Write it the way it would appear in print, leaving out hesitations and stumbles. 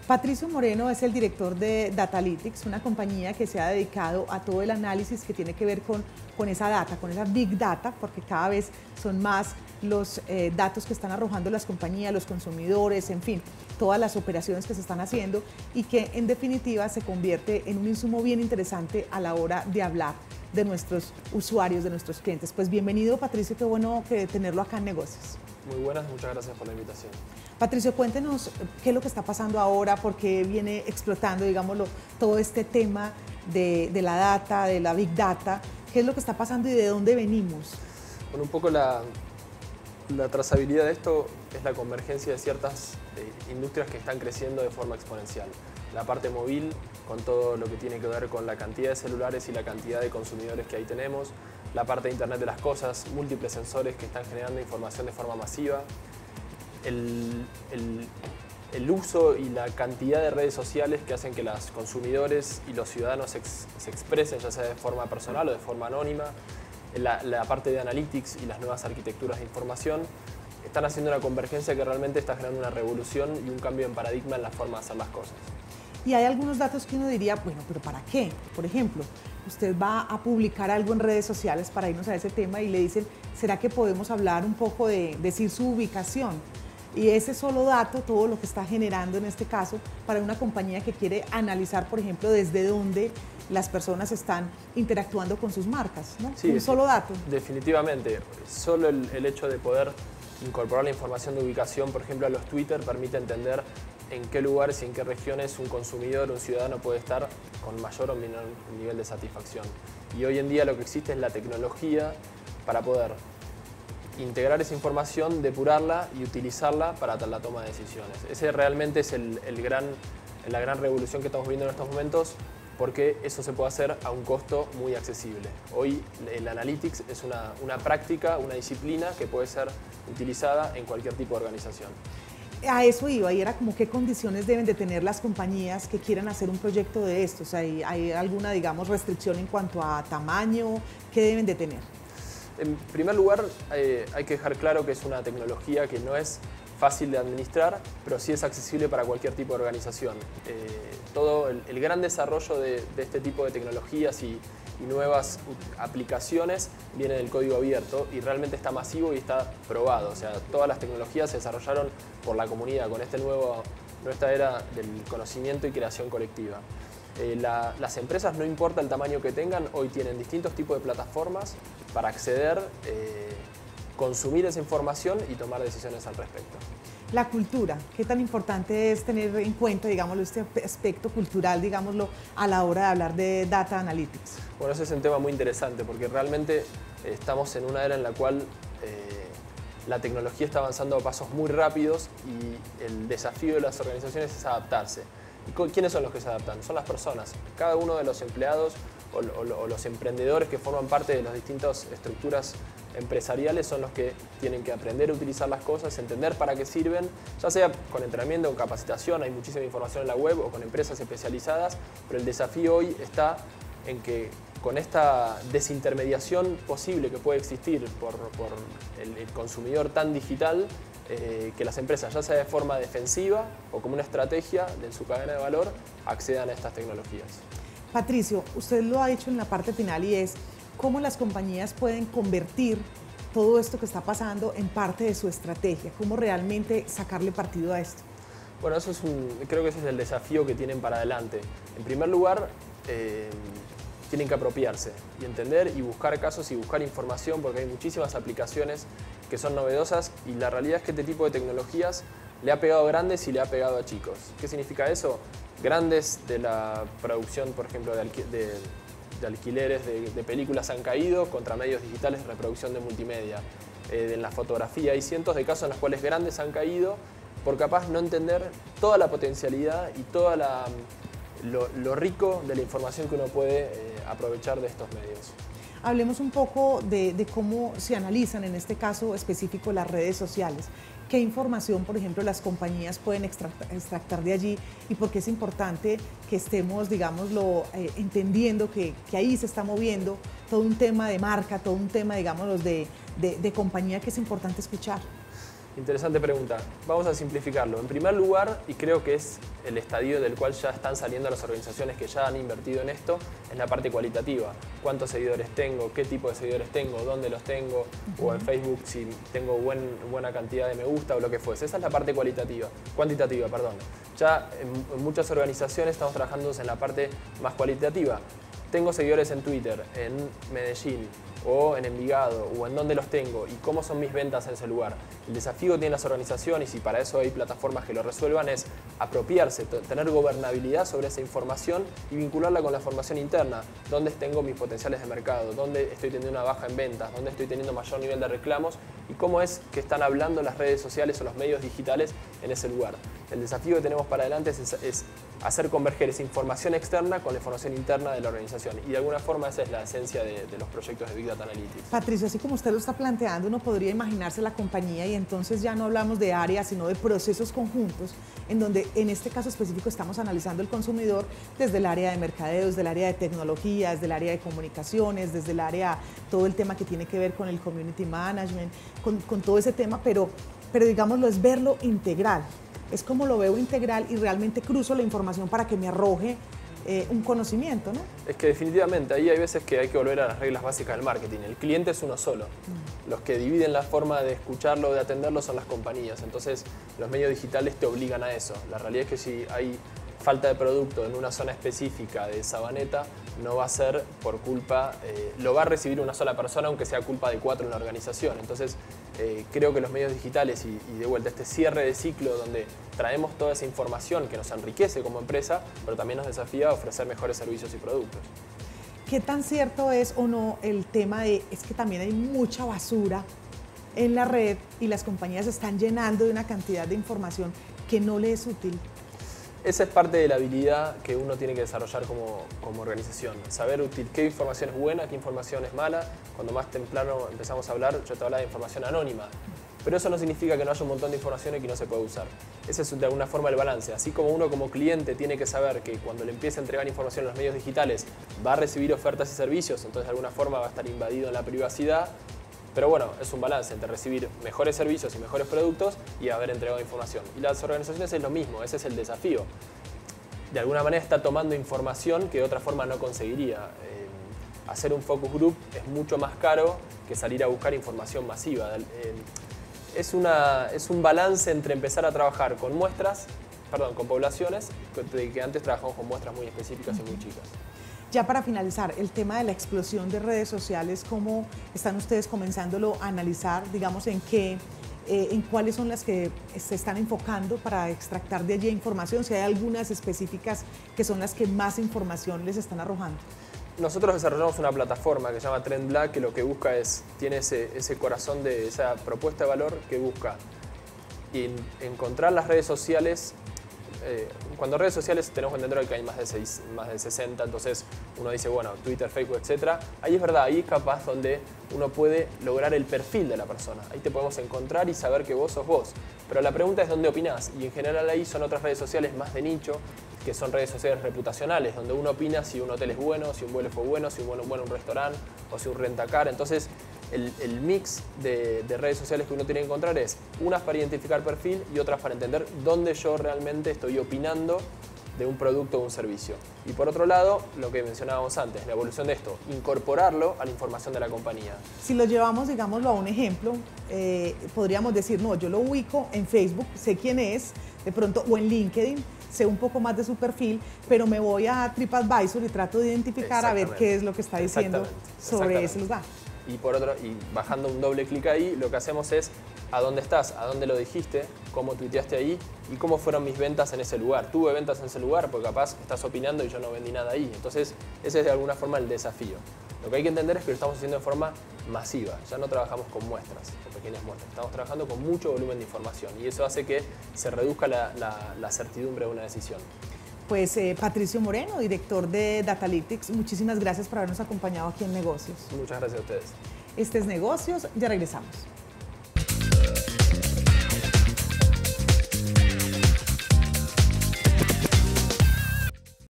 Patricio Moreno es el director de Datalytics, una compañía que se ha dedicado a todo el análisis que tiene que ver con esa data, con esa big data, porque cada vez son más los datos que están arrojando las compañías, los consumidores, en fin, todas las operaciones que se están haciendo y que en definitiva se convierte en un insumo bien interesante a la hora de hablar de nuestros usuarios, de nuestros clientes. Pues bienvenido, Patricio, qué bueno que tenerlo acá en Negocios. Muy buenas, muchas gracias por la invitación. Patricio, cuéntenos qué es lo que está pasando ahora, por qué viene explotando, digámoslo, todo este tema de la data, de la big data, qué es lo que está pasando y de dónde venimos. Bueno, un poco la trazabilidad de esto es la convergencia de ciertas industrias que están creciendo de forma exponencial. La parte móvil, con todo lo que tiene que ver con la cantidad de celulares y la cantidad de consumidores que ahí tenemos. La parte de Internet de las cosas, múltiples sensores que están generando información de forma masiva. El uso y la cantidad de redes sociales que hacen que los consumidores y los ciudadanos se expresen, ya sea de forma personal o de forma anónima. La parte de analytics y las nuevas arquitecturas de información están haciendo una convergencia que realmente está generando una revolución y un cambio en paradigma en la forma de hacer las cosas. Y hay algunos datos que uno diría, bueno, pero ¿para qué? Por ejemplo, usted va a publicar algo en redes sociales para irnos a ese tema y le dicen, ¿será que podemos hablar un poco de decir su ubicación? Y ese solo dato, todo lo que está generando en este caso, para una compañía que quiere analizar, por ejemplo, desde dónde las personas están interactuando con sus marcas, ¿no? Sí, un solo dato. Definitivamente. Solo el hecho de poder incorporar la información de ubicación, por ejemplo, a los Twitter, permite entender en qué lugares y en qué regiones un consumidor, un ciudadano puede estar con mayor o menor nivel de satisfacción. Y hoy en día lo que existe es la tecnología para poder integrar esa información, depurarla y utilizarla para la toma de decisiones. Ese realmente es la gran revolución que estamos viendo en estos momentos, porque eso se puede hacer a un costo muy accesible. Hoy el Analytics es una práctica, una disciplina que puede ser utilizada en cualquier tipo de organización. A eso iba, y era como qué condiciones deben de tener las compañías que quieran hacer un proyecto de estos. ¿Hay alguna, digamos, restricción en cuanto a tamaño? ¿Qué deben de tener? En primer lugar, hay que dejar claro que es una tecnología que no es fácil de administrar, pero sí es accesible para cualquier tipo de organización. Todo el gran desarrollo de este tipo de tecnologías y nuevas aplicaciones viene del código abierto y realmente está masivo y está probado. O sea, todas las tecnologías se desarrollaron por la comunidad con esta era del conocimiento y creación colectiva. Las empresas, no importa el tamaño que tengan, hoy tienen distintos tipos de plataformas para acceder, consumir esa información y tomar decisiones al respecto. La cultura, ¿qué tan importante es tener en cuenta, digámoslo, este aspecto cultural, digámoslo, a la hora de hablar de Data Analytics? Bueno, ese es un tema muy interesante porque realmente estamos en una era en la cual la tecnología está avanzando a pasos muy rápidos y el desafío de las organizaciones es adaptarse. ¿Y quiénes son los que se adaptan? Son las personas. Cada uno de los empleados o los emprendedores que forman parte de las distintas estructuras empresariales son los que tienen que aprender a utilizar las cosas, entender para qué sirven, ya sea con entrenamiento o capacitación, hay muchísima información en la web o con empresas especializadas, pero el desafío hoy está en que con esta desintermediación posible que puede existir por el consumidor tan digital, que las empresas, ya sea de forma defensiva o como una estrategia de su cadena de valor, accedan a estas tecnologías. Patricio, usted lo ha dicho en la parte final y es cómo las compañías pueden convertir todo esto que está pasando en parte de su estrategia, cómo realmente sacarle partido a esto. Bueno, creo que ese es el desafío que tienen para adelante. En primer lugar, tienen que apropiarse y entender y buscar casos y buscar información porque hay muchísimas aplicaciones que son novedosas y la realidad es que este tipo de tecnologías le ha pegado a grandes y le ha pegado a chicos. ¿Qué significa eso? Grandes de la producción, por ejemplo, de alquileres de películas han caído contra medios digitales de reproducción de multimedia. En la fotografía hay cientos de casos en los cuales grandes han caído por capaz no entender toda la potencialidad y todo lo rico de la información que uno puede aprovechar de estos medios. Hablemos un poco de cómo se analizan en este caso específico las redes sociales. ¿Qué información, por ejemplo, las compañías pueden extractar de allí y por qué es importante que estemos, digámoslo, entendiendo que ahí se está moviendo todo un tema de marca, todo un tema, digámoslo, de compañía que es importante escuchar? Interesante pregunta. Vamos a simplificarlo. En primer lugar, y creo que es el estadio del cual ya están saliendo las organizaciones que ya han invertido en esto, es la parte cualitativa. ¿Cuántos seguidores tengo? ¿Qué tipo de seguidores tengo? ¿Dónde los tengo? O en Facebook si tengo buena cantidad de me gusta o lo que fuese. Esa es la parte cuantitativa, perdón. Ya en muchas organizaciones estamos trabajando en la parte más cualitativa. Tengo seguidores en Twitter, en Medellín, o en Envigado, o en dónde los tengo, y cómo son mis ventas en ese lugar. El desafío que tienen las organizaciones, y para eso hay plataformas que lo resuelvan, es apropiarse, tener gobernabilidad sobre esa información y vincularla con la formación interna. ¿Dónde tengo mis potenciales de mercado? ¿Dónde estoy teniendo una baja en ventas? ¿Dónde estoy teniendo mayor nivel de reclamos? ¿Y cómo es que están hablando las redes sociales o los medios digitales en ese lugar? El desafío que tenemos para adelante es hacer converger esa información externa con la información interna de la organización. Y de alguna forma esa es la esencia de los proyectos de Big Data Analytics. Patricio, así como usted lo está planteando, uno podría imaginarse la compañía y entonces ya no hablamos de áreas, sino de procesos conjuntos, en donde en este caso específico estamos analizando el consumidor desde el área de mercadeo, desde el área de tecnología, desde el área de comunicaciones, desde el área, todo el tema que tiene que ver con el community management, con todo ese tema, pero digámoslo, es verlo integral. Es como lo veo integral y realmente cruzo la información para que me arroje un conocimiento, ¿no? Es que definitivamente ahí hay veces que hay que volver a las reglas básicas del marketing. El cliente es uno solo. Los que dividen la forma de escucharlo, de atenderlo, son las compañías. Entonces los medios digitales te obligan a eso. La realidad es que si hay falta de producto en una zona específica de Sabaneta, no va a ser por culpa, lo va a recibir una sola persona, aunque sea culpa de 4 en la organización. Entonces, creo que los medios digitales y de vuelta este cierre de ciclo donde traemos toda esa información que nos enriquece como empresa, pero también nos desafía a ofrecer mejores servicios y productos. ¿Qué tan cierto es o no el tema de, es que también hay mucha basura en la red y las compañías están llenando de una cantidad de información que no le es útil? Esa es parte de la habilidad que uno tiene que desarrollar como organización. Saber útil qué información es buena, qué información es mala. Cuando más temprano empezamos a hablar, yo te hablaba de información anónima. Pero eso no significa que no haya un montón de informaciones que no se puede usar. Ese es de alguna forma el balance. Así como uno como cliente tiene que saber que cuando le empiece a entregar información en los medios digitales va a recibir ofertas y servicios, entonces de alguna forma va a estar invadido en la privacidad. Pero bueno, es un balance entre recibir mejores servicios y mejores productos y haber entregado información. Y las organizaciones es lo mismo, ese es el desafío. De alguna manera está tomando información que de otra forma no conseguiría. Hacer un focus group es mucho más caro que salir a buscar información masiva. Es un balance entre empezar a trabajar con con poblaciones, que antes trabajamos con muestras muy específicas y muy chicas. Ya para finalizar, el tema de la explosión de redes sociales, ¿cómo están ustedes comenzándolo a analizar? Digamos, en cuáles son las que se están enfocando para extractar de allí información, si hay algunas específicas que son las que más información les están arrojando. Nosotros desarrollamos una plataforma que se llama Trend Black, que lo que busca tiene ese corazón de esa propuesta de valor que busca encontrar las redes sociales. Cuando redes sociales tenemos que entender que hay más de 60, entonces uno dice, bueno, Twitter, Facebook, etc. Ahí es verdad, ahí es capaz donde uno puede lograr el perfil de la persona. Ahí te podemos encontrar y saber que vos sos vos. Pero la pregunta es dónde opinás, y en general ahí son otras redes sociales más de nicho, que son redes sociales reputacionales, donde uno opina si un hotel es bueno, si un vuelo fue bueno, si un vuelo es bueno un restaurante o si un rentacar. Entonces, el mix de redes sociales que uno tiene que encontrar es unas para identificar perfil y otras para entender dónde yo realmente estoy opinando de un producto o un servicio. Y por otro lado, lo que mencionábamos antes, la evolución de esto, incorporarlo a la información de la compañía. Si lo llevamos, digámoslo, a un ejemplo, podríamos decir, no, yo lo ubico en Facebook, sé quién es, de pronto, o en LinkedIn, sé un poco más de su perfil, pero me voy a TripAdvisor y trato de identificar a ver qué es lo que está diciendo sobre ese lugar. Y bajando un doble clic ahí, lo que hacemos es a dónde estás, a dónde lo dijiste, cómo tuiteaste ahí y cómo fueron mis ventas en ese lugar. Tuve ventas en ese lugar porque capaz estás opinando y yo no vendí nada ahí. Entonces, ese es de alguna forma el desafío. Lo que hay que entender es que lo estamos haciendo de forma masiva. Ya no trabajamos con muestras, con pequeñas muestras. Estamos trabajando con mucho volumen de información y eso hace que se reduzca la certidumbre de una decisión. Pues Patricio Moreno, director de Datalytics, muchísimas gracias por habernos acompañado aquí en Negocios. Muchas gracias a ustedes. Este es Negocios, ya regresamos.